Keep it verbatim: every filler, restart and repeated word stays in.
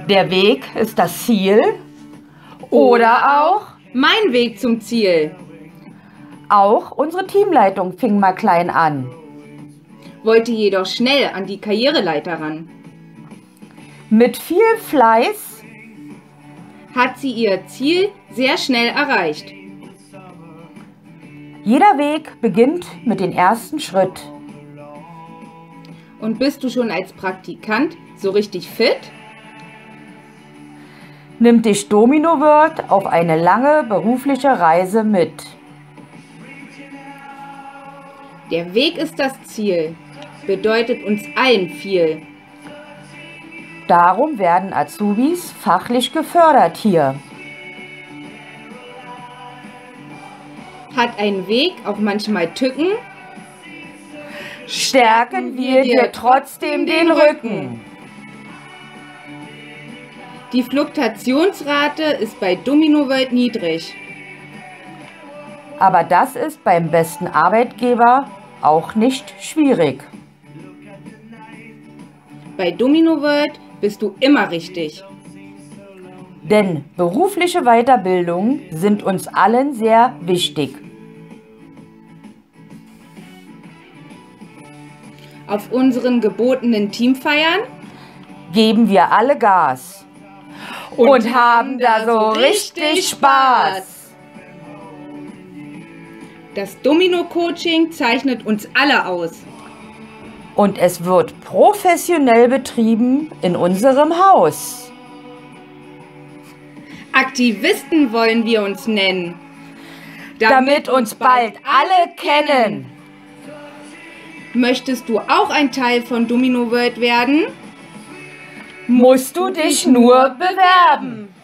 Der Weg ist das Ziel oder auch, mein Weg zum Ziel. Auch unsere Teamleitung fing mal klein an. Wollte jedoch schnell an die Karriereleiter ran. Mit viel Fleiß hat sie ihr Ziel sehr schnell erreicht. Jeder Weg beginnt mit dem ersten Schritt. Und bist du schon als Praktikant so richtig fit? Nimmt dich Domino World auf eine lange berufliche Reise mit. Der Weg ist das Ziel, bedeutet uns allen viel. Darum werden Azubis fachlich gefördert hier. Hat ein Weg auch manchmal Tücken? Stärken wir dir trotzdem den Rücken. Die Fluktuationsrate ist bei Domino World niedrig. Aber das ist beim besten Arbeitgeber auch nicht schwierig. Bei Domino World bist du immer richtig. Denn berufliche Weiterbildungen sind uns allen sehr wichtig. Auf unseren gebotenen Teamfeiern geben wir alle Gas und, und haben da so richtig Spaß. Das Domino-Coaching zeichnet uns alle aus. Und es wird professionell betrieben in unserem Haus. Aktivisten wollen wir uns nennen, damit, damit uns bald alle kennen. Möchtest du auch ein Teil von Domino World werden? Musst du dich nur bewerben.